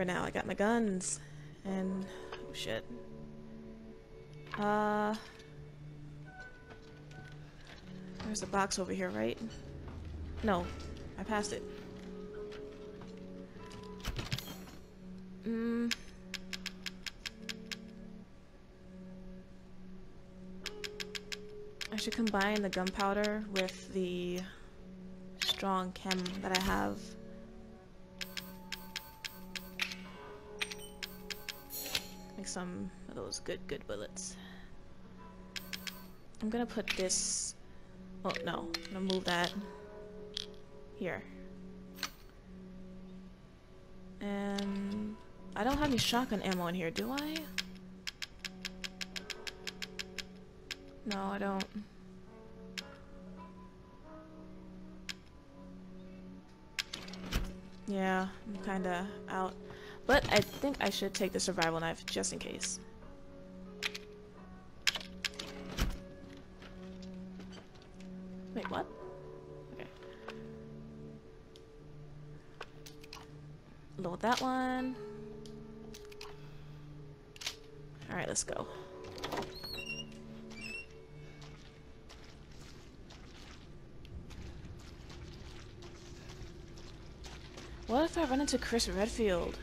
remember now. I got my guns. And... oh shit. There's a box over here, right? No. I passed it. I should combine the gunpowder with the strong chem that I have. Make some of those good bullets. I'm gonna put this... oh no, I'm gonna move that here. And I don't have any shotgun ammo in here, do I? No, I don't. Yeah, I'm kinda out. But I think I should take the survival knife just in case. Wait, what? Okay. Load that one. Alright, let's go. What if I run into Chris Redfield?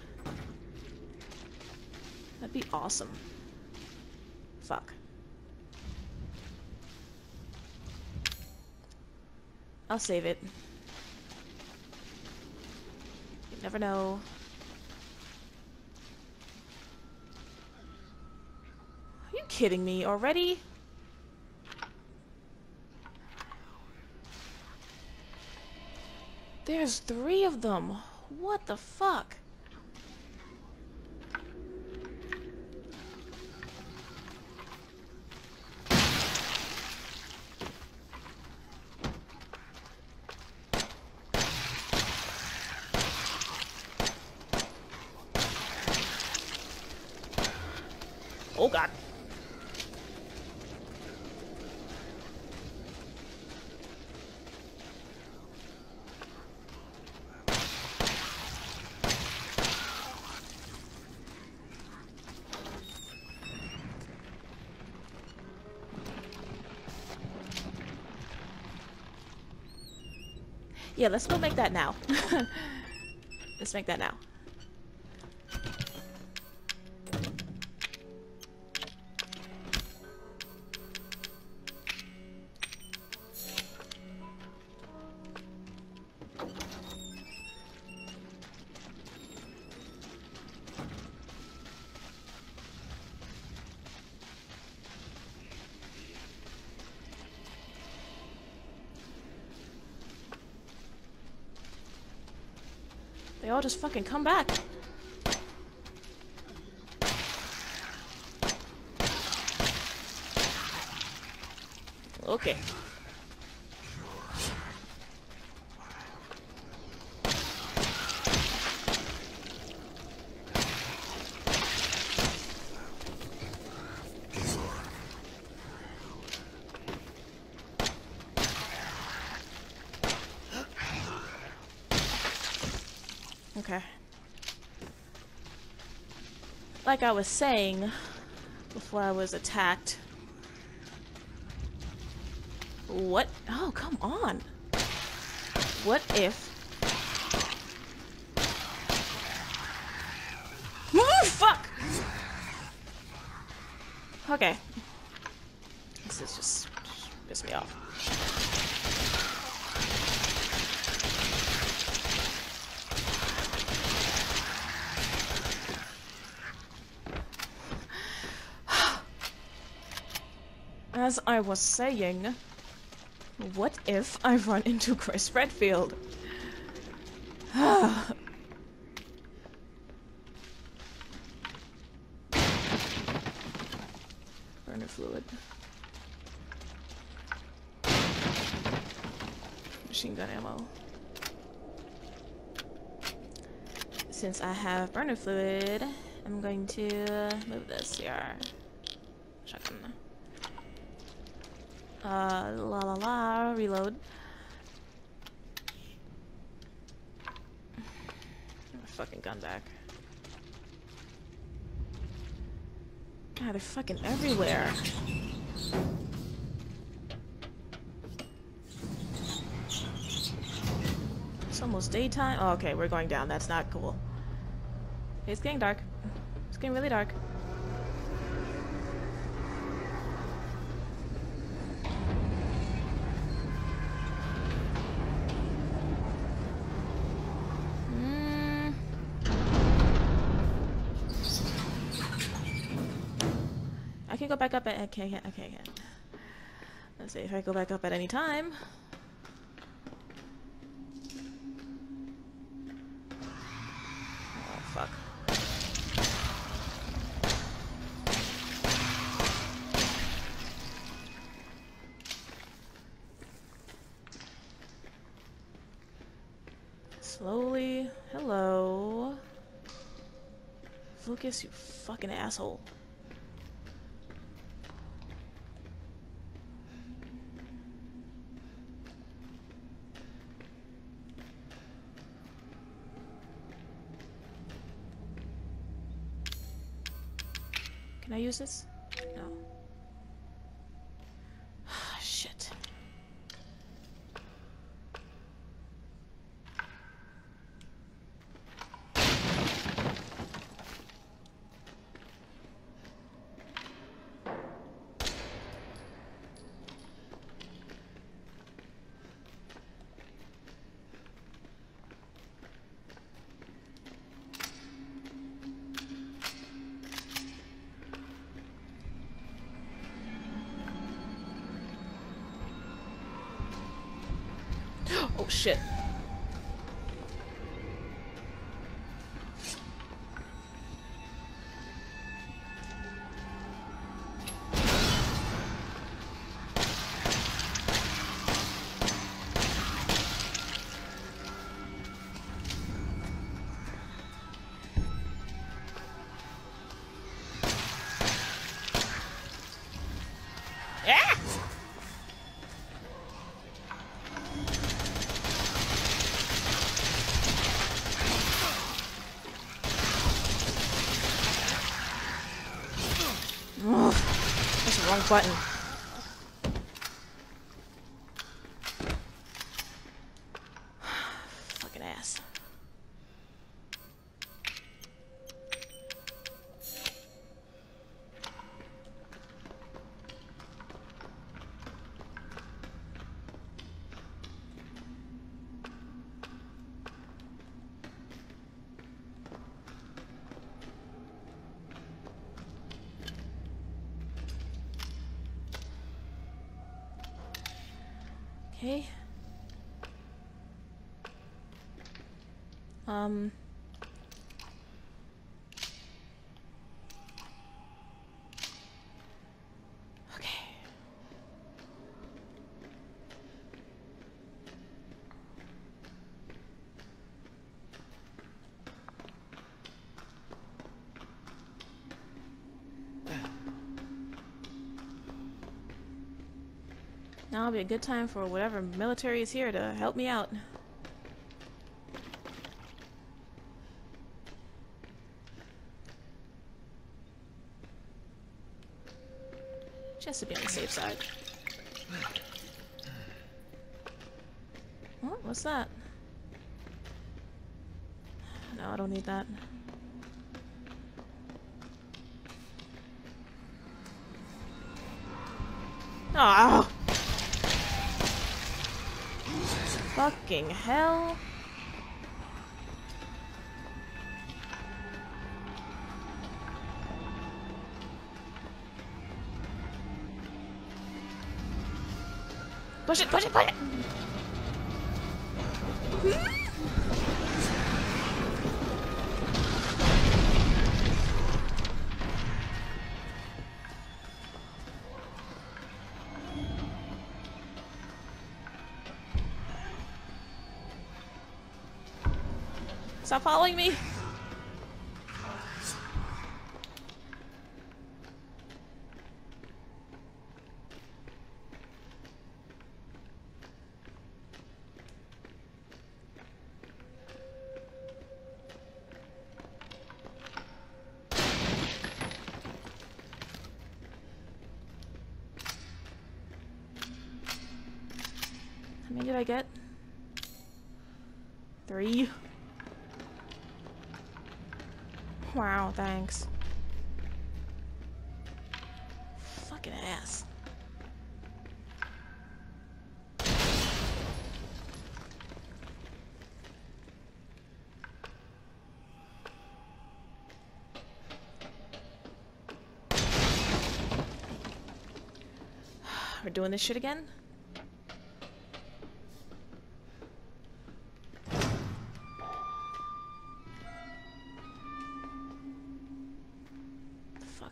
That'd be awesome. Fuck. I'll save it. You never know. Are you kidding me already? There's 3 of them. What the fuck? Oh god. Yeah, let's go make that now. Let's make that now. They all just fucking come back. Okay. Okay. Like I was saying before I was attacked. What? Oh, come on. What if... oh, fuck! Okay. This is just piss me off. As I was saying, what if I run into Chris Redfield? Burner fluid. Machine gun ammo. Since I have burner fluid, I'm going to move this here. Shotgun. Reload. Get my fucking gun back. God, they're fucking everywhere. It's almost daytime. Oh, okay, we're going down. That's not cool. It's getting dark. It's getting really dark. I can go back up at... Okay. Let's see if I go back up at any time. Oh, fuck. Slowly. Hello. Focus, you fucking asshole. Can I use this? No. Shit. Oh shit. Ah! Ugh, that's the wrong button. Fucking ass. Okay. Okay. Now will be a good time for whatever military is here to help me out. Just to be on the safe side. Oh, what's that? No, I don't need that. Oh! Fucking hell. Push it, push it, push it! Stop following me! did I get? 3. Wow, thanks. Fucking ass. We're doing this shit again? Fuck.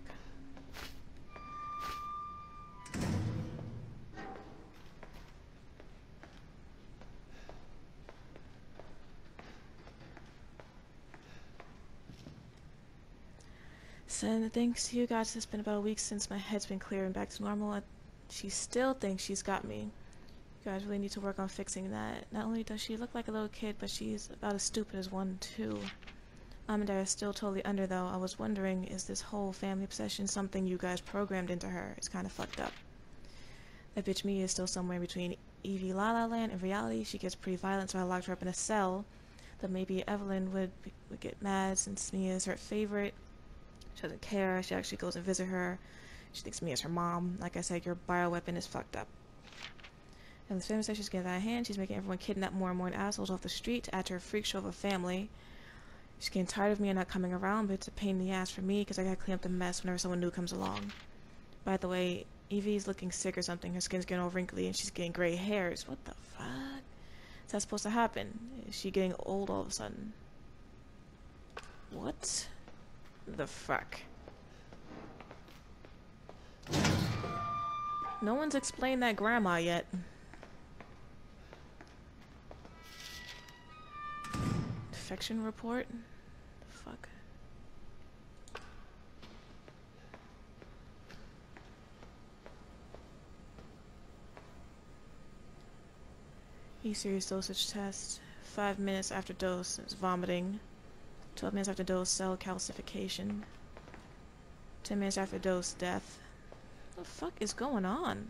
So thanks to you guys, it's been about a week since my head's been clear and back to normal. She still thinks she's got me. You guys really need to work on fixing that. Not only does she look like a little kid, but she's about as stupid as one, too. Mom and Dad are still totally under, though. I was wondering, is this whole family obsession something you guys programmed into her? It's kind of fucked up. That bitch Mia is still somewhere between Evie La La Land and reality. She gets pretty violent, so I locked her up in a cell. But maybe Evelyn would get mad since Mia is her favorite. She doesn't care. She actually goes and visit her. She thinks Mia's her mom. Like I said, your bioweapon is fucked up. And the family says she's getting out of hand. She's making everyone kidnap more and more assholes off the street to add to her freak show of a family. She's getting tired of me and not coming around, but it's a pain in the ass for me because I gotta clean up the mess whenever someone new comes along. By the way, Evie's looking sick or something. Her skin's getting all wrinkly and she's getting gray hairs. What the fuck? Is that supposed to happen? Is she getting old all of a sudden? What the fuck? No one's explained that grandma yet. Defection report? Fuck. E-series dosage test. 5 minutes after dose is vomiting. 12 minutes after dose, cell calcification. 10 minutes after dose, death. What the fuck is going on?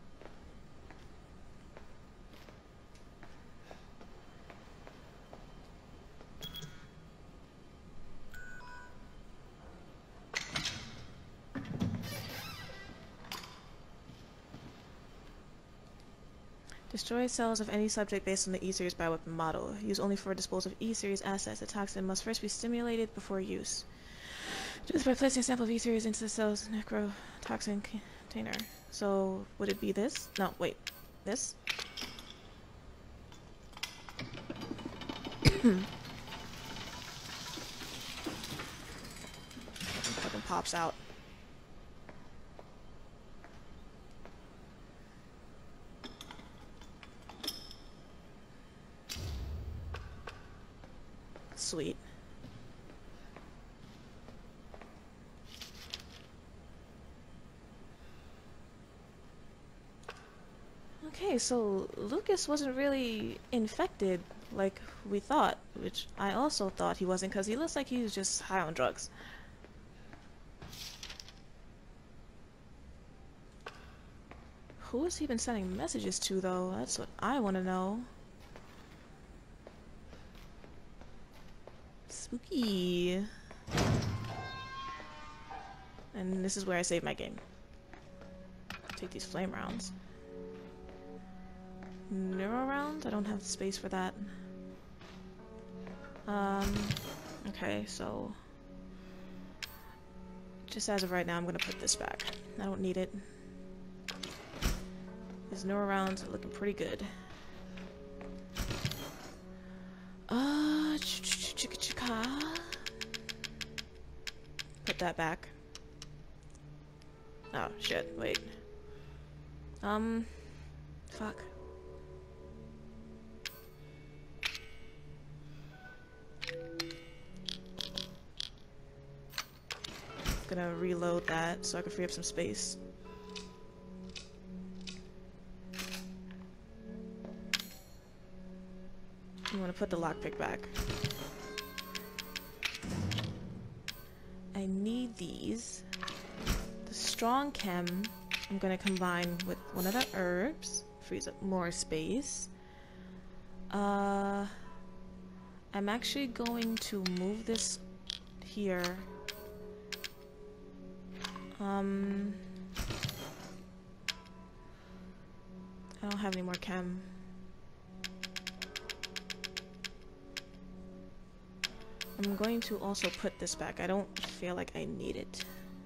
Destroy cells of any subject based on the E-series bioweapon model. Use only for disposal of E-series assets. The toxin must first be stimulated before use. Do this by placing a sample of E-series into the cell's necrotoxin container. So, would it be this? No, wait. This? Fucking pops out. Sweet. Okay, so Lucas wasn't really infected like we thought, which I also thought he wasn't because he looks like he was just high on drugs. Who has he been sending messages to, though? That's what I want to know. Spooky. And this is where I save my game. Take these flame rounds. Neuro rounds? I don't have the space for that. Okay, so just as of right now, I'm gonna put this back. I don't need it. These neuro rounds are looking pretty good. Put that back. Oh shit, wait. Fuck. Gonna reload that so I can free up some space. I'm gonna put the lockpick back. I need these. The strong chem I'm gonna combine with one of the herbs, frees up more space. I'm actually going to move this here. I don't have any more chem. I'm going to also put this back. I don't feel like I need it.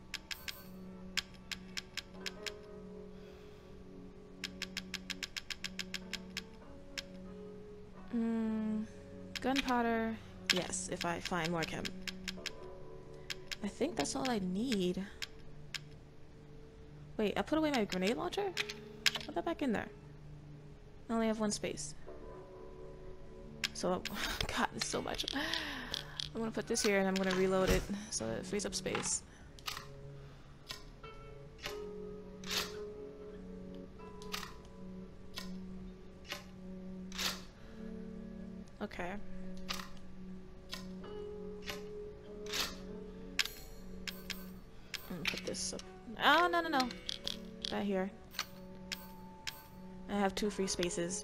Gunpowder. Yes, if I find more chem. I think that's all I need. Wait, I put away my grenade launcher? Put that back in there. I only have one space. So, God, it's so much. I'm gonna put this here and I'm gonna reload it so that it frees up space. Okay. I'm gonna put this up. Oh, no, no, no. Right here. I have 2 free spaces.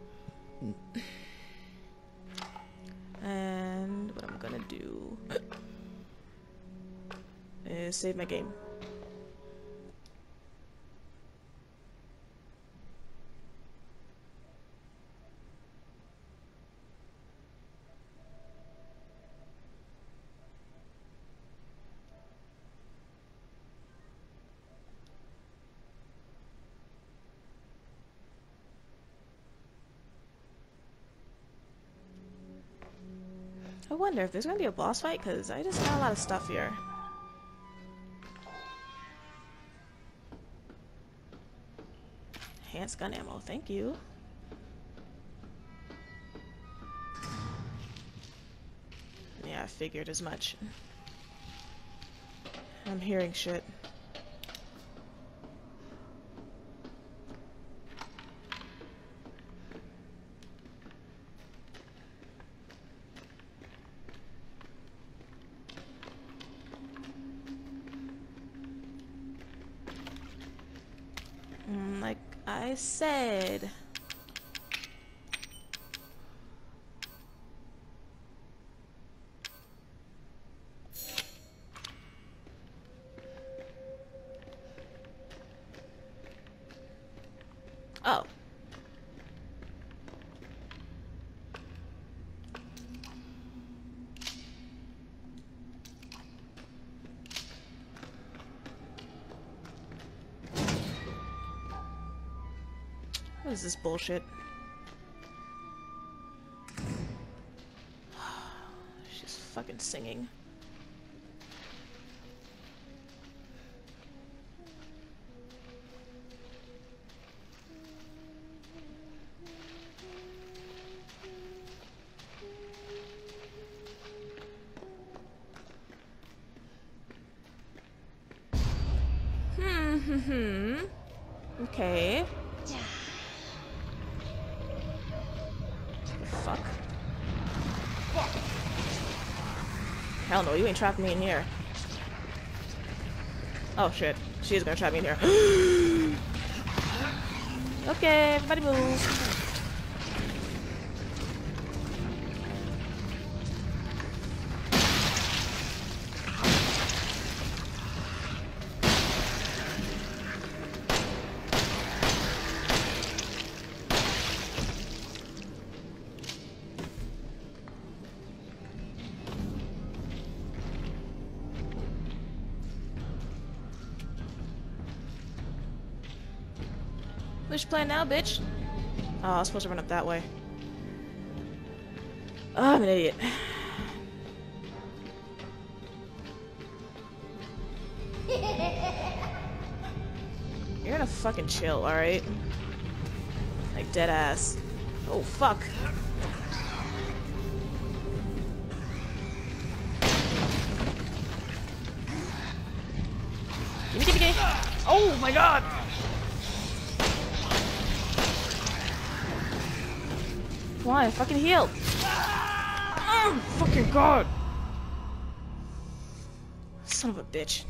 And what I'm gonna do is save my game. I wonder if there's gonna be a boss fight, because I just got a lot of stuff here. Enhanced gun ammo, thank you. Yeah, I figured as much. I'm hearing shit. Like I said. Oh. What is this bullshit? She's fucking singing. Okay. Fuck. Hell no, you ain't trapping me in here. Oh shit, she is gonna trap me in here. Okay, everybody move. Which plan now, bitch? Oh, I was supposed to run up that way. Oh, I'm an idiot. You're gonna fucking chill, alright? Like, dead ass. Oh, fuck. Gimme. Oh my god! Why? I fucking healed. Oh, fucking god. Son of a bitch.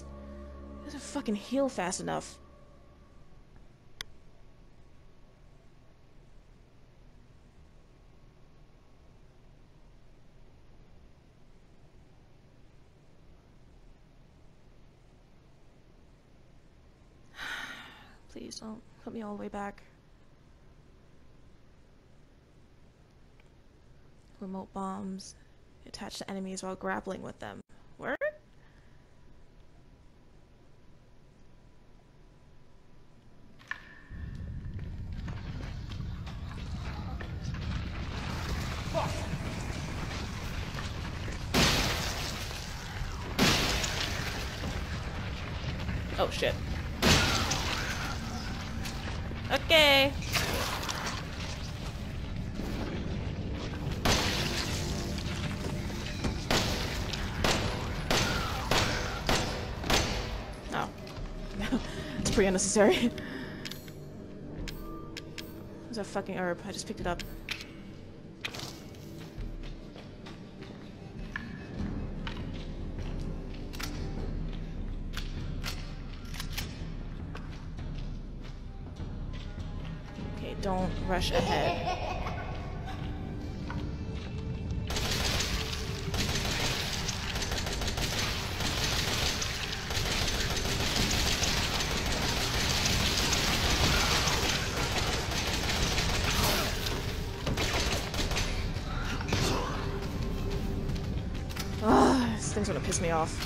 Doesn't fucking heal fast enough. Please don't put me all the way back. Remote bombs attached to enemies while grappling with them. Word? Oh shit. Okay. Oh. It's pretty unnecessary. There's a fucking herb. I just picked it up. Don't rush ahead. Ah, this thing's gonna piss me off.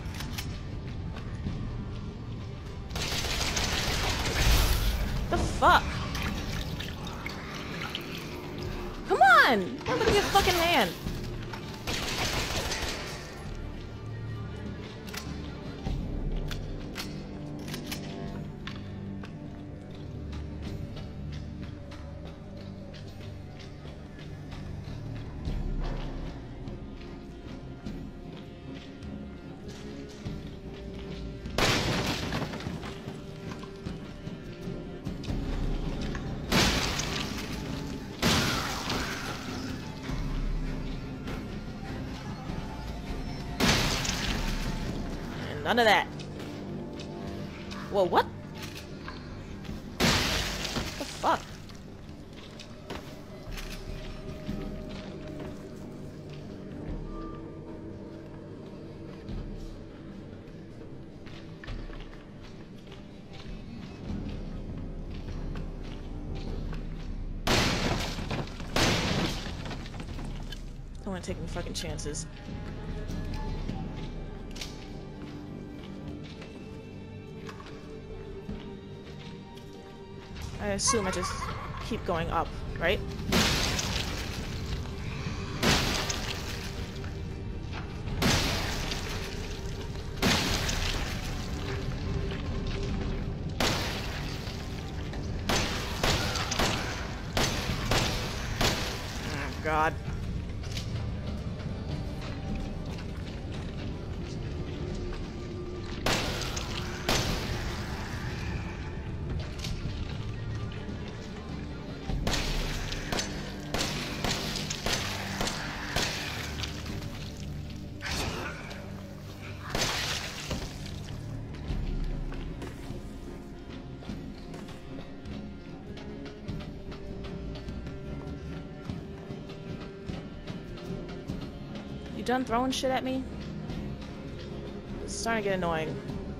The fuck? Look at your fucking hand. None of that. Whoa, what? The fuck? Don't want to take any fucking chances. I assume I just keep going up, right? Oh, God. You done throwing shit at me? It's starting to get annoying.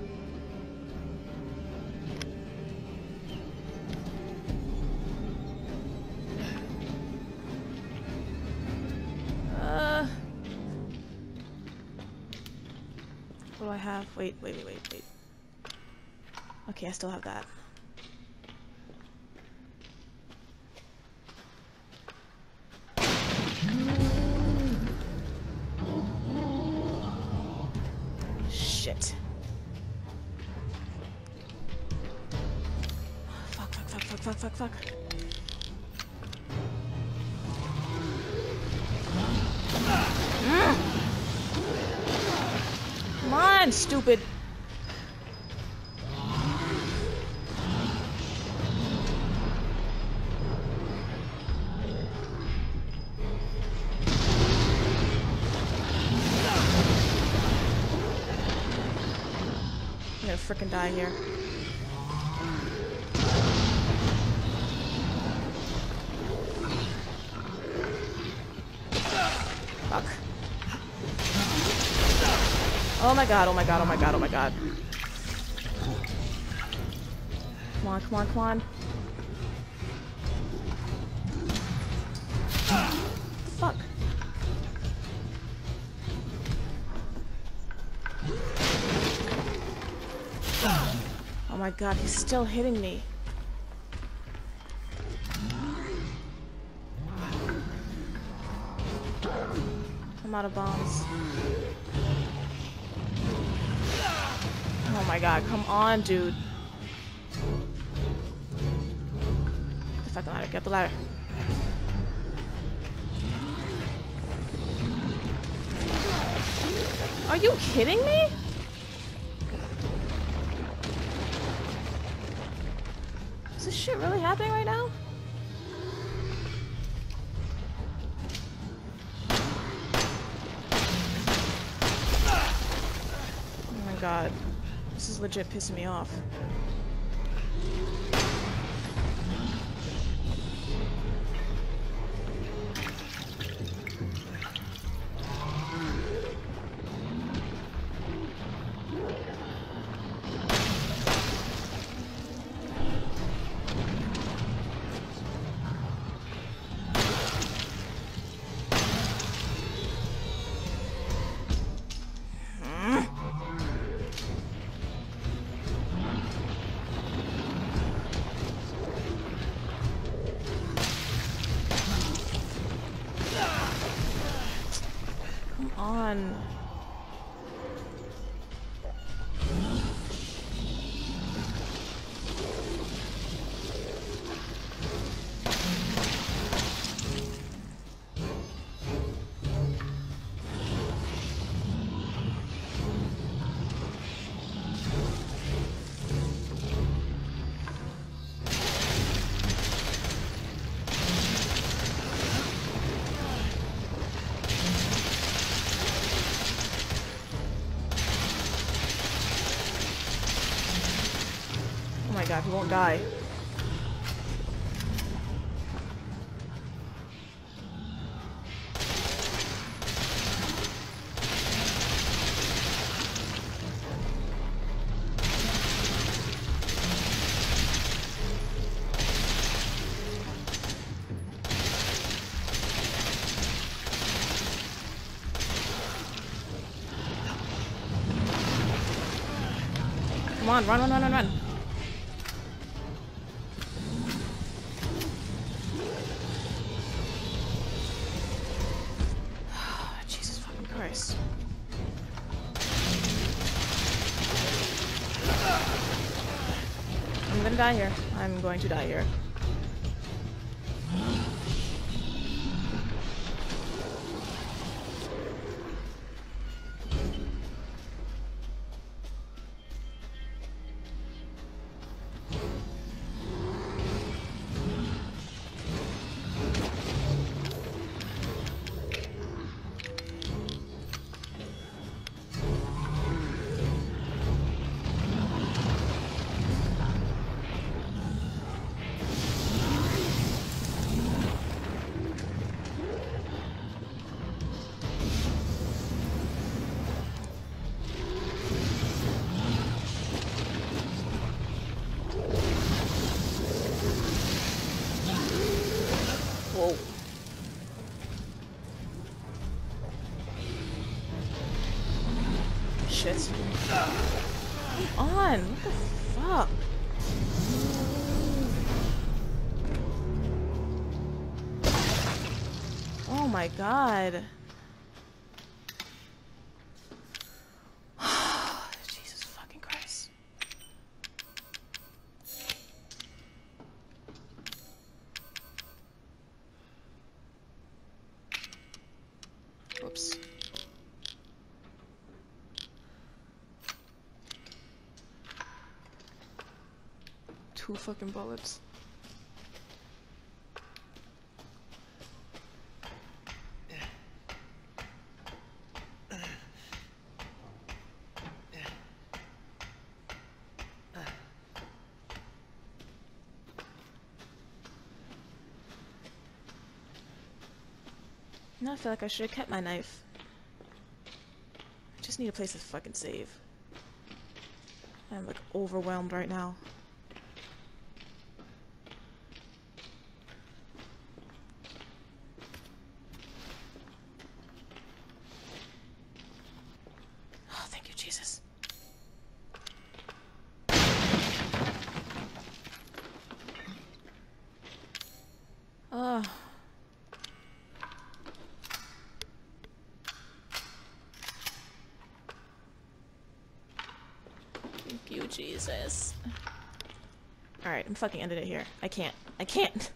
What do I have? Wait. Okay, I still have that. Shit. Fuck. Come on, stupid. I'm gonna frickin' die here. Fuck. Oh my god. Come on, come on, come on. Fuck. Oh my god, he's still hitting me. I'm out of bombs. Oh my god, come on, dude. Get the fucking ladder, get the ladder. Are you kidding me? Is this shit really happening right now? Oh my god. This is legit pissing me off. On. Oh my god, he won't die. Come on, run, run, run, run, run. Jesus fucking Christ. I'm gonna die here. I'm going to die here. Whoa. Shit. Come on, what the fuck? Oh my god. Jesus fucking Christ. Whoops. Two fucking bullets. Now I feel like I should have kept my knife. I just need a place to fucking save. I'm like overwhelmed right now. Jesus. Oh. Thank you, Jesus. Alright, I'm fucking ending it here. I can't. I can't.